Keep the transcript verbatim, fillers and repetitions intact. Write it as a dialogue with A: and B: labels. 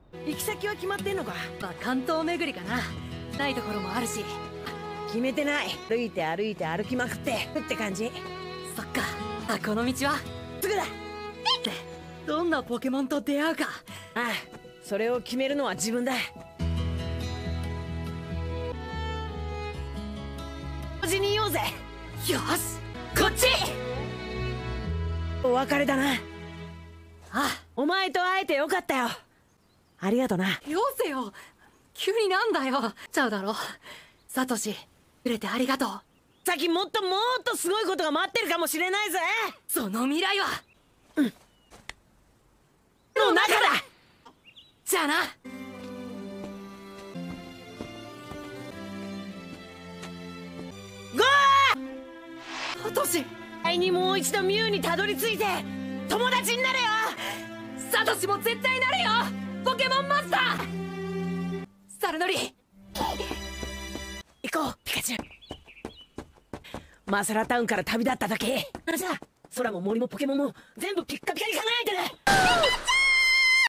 A: 行き先は決まってんのか？
B: まあ関東巡りかな。ないところもあるし。
A: 決めてない。歩いて歩いて歩きまくってって感じ。
B: そっか。あ、この道は
A: すぐだ。
B: ってどんなポケモンと出会うか。
A: ああ、それを決めるのは自分だ。同時に言おうぜ。
B: よし、こっち。
A: お別れだな。
B: あ、
A: お前と会えてよかったよ。ありがとな。
B: よせよ。急になんだよ。ちゃうだろ。サトシ、くれてありがとう。
A: 先もっともっとすごいことが待ってるかもしれないぜ。
B: その未来は、
A: うん、の中だ。
B: じゃあな。
A: ゴー。
B: サトシ、
A: 愛にもう一度ミュウにたどり着いて友達になれよ。
B: サトシも絶対なるよ。ポケモンマスター。サルノリ、
A: 行こうピカチュウ。マサラタウンから旅立った時、あ、じゃあ空も森もポケモンも全部ピッカピカに輝いてる。